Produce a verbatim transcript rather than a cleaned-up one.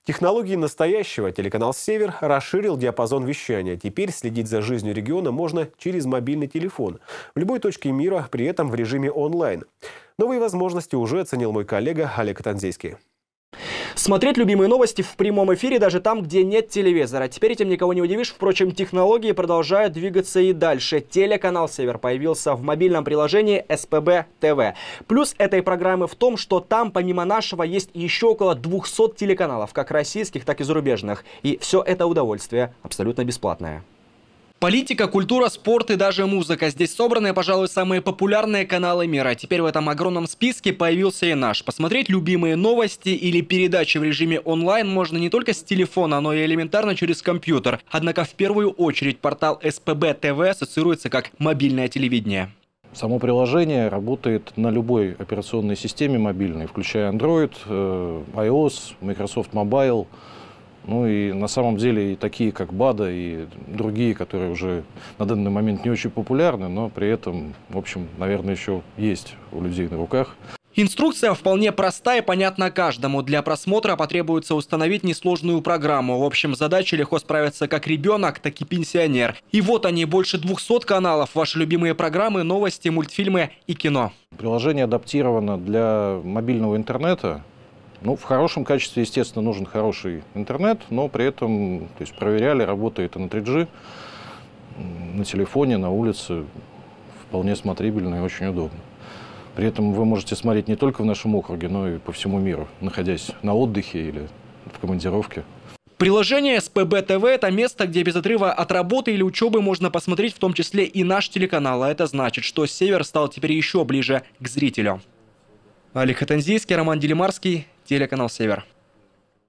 Технологии настоящего телеканал «Север» расширил диапазон вещания. Теперь следить за жизнью региона можно через мобильный телефон. В любой точке мира, при этом в режиме онлайн. Новые возможности уже оценил мой коллега Олег Танзейский. Смотреть любимые новости в прямом эфире даже там, где нет телевизора. Теперь этим никого не удивишь. Впрочем, технологии продолжают двигаться и дальше. Телеканал «Север» появился в мобильном приложении эс пэ бэ тэ вэ. Плюс этой программы в том, что там помимо нашего есть еще около двухсот телеканалов, как российских, так и зарубежных. И все это удовольствие абсолютно бесплатное. Политика, культура, спорт и даже музыка. Здесь собраны, пожалуй, самые популярные каналы мира. Теперь в этом огромном списке появился и наш. Посмотреть любимые новости или передачи в режиме онлайн можно не только с телефона, но и элементарно через компьютер. Однако в первую очередь портал эс пэ бэ тэ вэ ассоциируется как мобильное телевидение. Само приложение работает на любой операционной системе мобильной, включая Android, iOS, Microsoft Mobile. Ну и на самом деле и такие, как бада, и другие, которые уже на данный момент не очень популярны, но при этом, в общем, наверное, еще есть у людей на руках. Инструкция вполне проста и понятна каждому. Для просмотра потребуется установить несложную программу. В общем, задачей легко справиться как ребенок, так и пенсионер. И вот они, больше двухсот каналов, ваши любимые программы, новости, мультфильмы и кино. Приложение адаптировано для мобильного интернета. Ну, в хорошем качестве, естественно, нужен хороший интернет, но при этом, то есть, проверяли, работает и на три джи, на телефоне, на улице, вполне смотрибельно и очень удобно. При этом вы можете смотреть не только в нашем округе, но и по всему миру, находясь на отдыхе или в командировке. Приложение эс пэ бэ тэ вэ – это место, где без отрыва от работы или учебы можно посмотреть в том числе и наш телеканал. А это значит, что «Север» стал теперь еще ближе к зрителю. Олег Танзейский, Роман Делимарский, телеканал «Север».